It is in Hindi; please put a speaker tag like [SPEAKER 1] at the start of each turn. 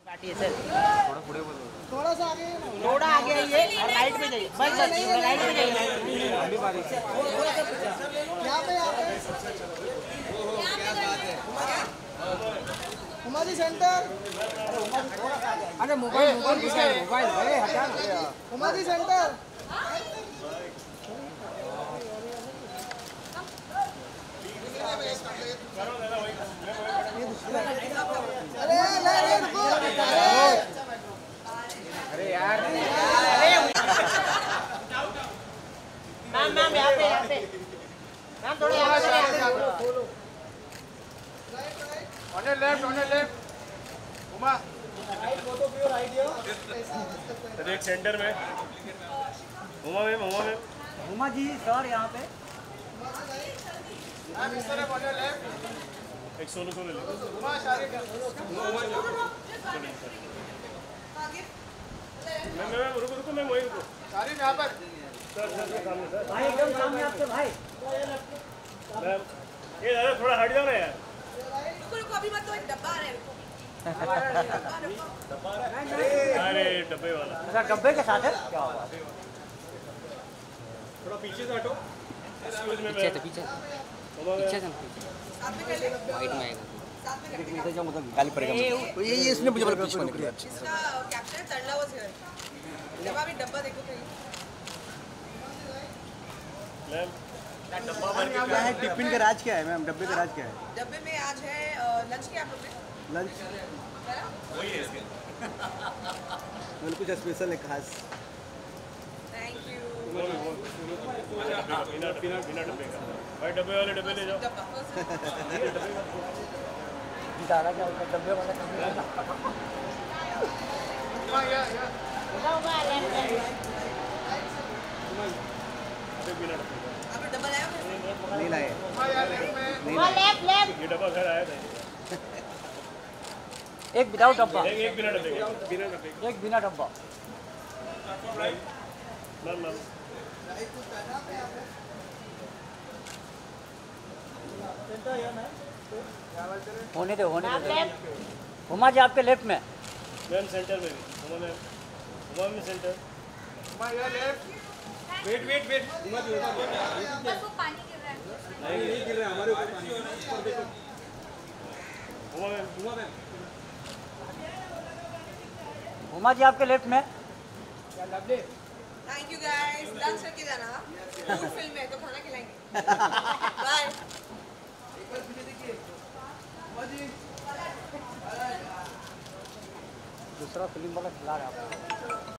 [SPEAKER 1] काटिए सर,
[SPEAKER 2] थोड़ा सा आगे,
[SPEAKER 1] थोड़ा आगे आइए और राइट में जाइए, बस बस राइट में जाइए।
[SPEAKER 2] यहाँ पे उमा जी सेंटर।
[SPEAKER 1] अरे मोबाइल किसका है? मोबाइल हटा ना।
[SPEAKER 2] उमा जी सेंटर। अरे रुको।
[SPEAKER 1] अरे यार, मैम यहाँ पे मैम थोड़ा यहाँ पे
[SPEAKER 3] On your left, उमा।
[SPEAKER 4] एक सेंटर में उमा मैम
[SPEAKER 1] उमा जी सर यहाँ पे
[SPEAKER 4] एक सोलो ले लो।
[SPEAKER 3] उमा शारिक।
[SPEAKER 4] मैम रुको मैम वही रुको।
[SPEAKER 3] शारिक यहाँ पर।
[SPEAKER 4] सर सामने सर।
[SPEAKER 1] भाई एकदम सामने आपके भाई।
[SPEAKER 4] मैम ये दादा थोड़ा हट जाओ ना यार।
[SPEAKER 5] रुको अभी मत, तो एक डब्बा आ रहा है, रुको।
[SPEAKER 4] अरे डब्बे वाला।
[SPEAKER 1] अच्छा डब्बे के साथ है क्या होगा?
[SPEAKER 4] थोड़ा पीछे से हटो।
[SPEAKER 6] पीछे से पीछे
[SPEAKER 5] साथ में कर ले,
[SPEAKER 6] वाइट में आएगा
[SPEAKER 5] साथ में कर ले।
[SPEAKER 6] गाली पड़ेगा ये इसने मुझे बोला पीछे होने के लिए
[SPEAKER 5] इसका कैप्शन तरला वाज हियर। जब अभी डब्बा देखो कहीं।
[SPEAKER 4] मैम
[SPEAKER 7] क्या है टिफिन का राज क्या है मैम? डब्बे का राज क्या है?
[SPEAKER 5] डब्बे में आज है लंच के आप लोग ने
[SPEAKER 7] लंच
[SPEAKER 4] वही है इसके।
[SPEAKER 7] मतलब कुछ स्पेशल है खास?
[SPEAKER 5] Thank you.
[SPEAKER 4] बिना डब्बे का भाई, डब्बे वाले डब्बे ले जाओ।
[SPEAKER 5] डब्बा फर्स्ट
[SPEAKER 1] दादा क्या होता है डब्बे वाला काम करना।
[SPEAKER 4] बिना डब्बे का।
[SPEAKER 5] आप लोग डब्बा लाए हो?
[SPEAKER 7] नहीं लाए।
[SPEAKER 4] ये डब्बा घर आया था।
[SPEAKER 1] एक विदाउट डब्बा,
[SPEAKER 4] एक बिना डब्बे का।
[SPEAKER 1] एक बिना डब्बा।
[SPEAKER 4] मैम
[SPEAKER 1] होने दे। उमा जी आपके लेफ्ट में।
[SPEAKER 4] मैम सेंटर में भी उमा मैम सेंटर।
[SPEAKER 3] उमा यहाँ लेफ्ट। वेट। उमा जी
[SPEAKER 5] बस वो पानी गिर रहा है।
[SPEAKER 3] नहीं गिर रहा हमारे ऊपर पानी।
[SPEAKER 4] उमा मैम
[SPEAKER 1] उमा जी आपके लेफ्ट में।
[SPEAKER 5] थैंक यू गाइस, लंच करके जाना। फूड फिल्म है तो खाना खिलाएंगे। बाय।
[SPEAKER 1] दूसरा फिल्म वाला खिला रहा है आपको।